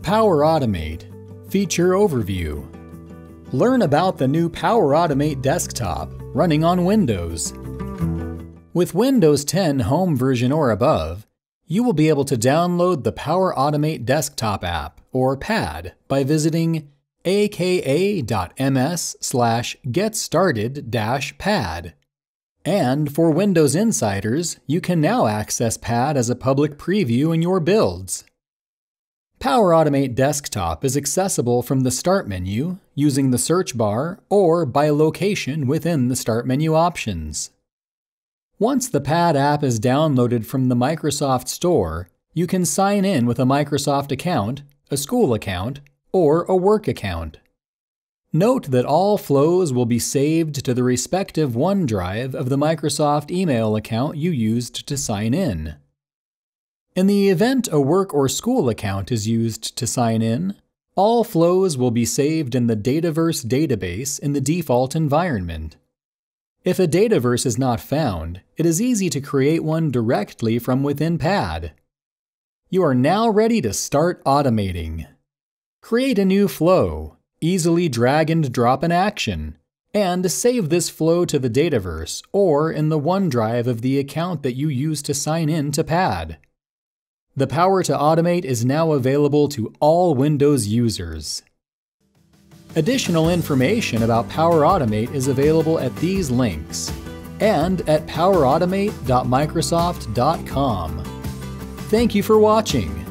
Power Automate Feature Overview. Learn about the new Power Automate desktop running on Windows. With Windows 10 Home version or above, you will be able to download the Power Automate desktop app, or PAD, by visiting aka.ms/getstarted-pad. And for Windows Insiders, you can now access PAD as a public preview in your builds. Power Automate Desktop is accessible from the Start menu, using the search bar, or by location within the Start menu options. Once the PAD app is downloaded from the Microsoft Store, you can sign in with a Microsoft account, a school account, or a work account. Note that all flows will be saved to the respective OneDrive of the Microsoft email account you used to sign in. In the event a work or school account is used to sign in, all flows will be saved in the Dataverse database in the default environment. If a Dataverse is not found, it is easy to create one directly from within PAD. You are now ready to start automating. Create a new flow, easily drag and drop an action, and save this flow to the Dataverse or in the OneDrive of the account that you use to sign in to PAD. The power to automate is now available to all Windows users. Additional information about Power Automate is available at these links and at powerautomate.microsoft.com. Thank you for watching.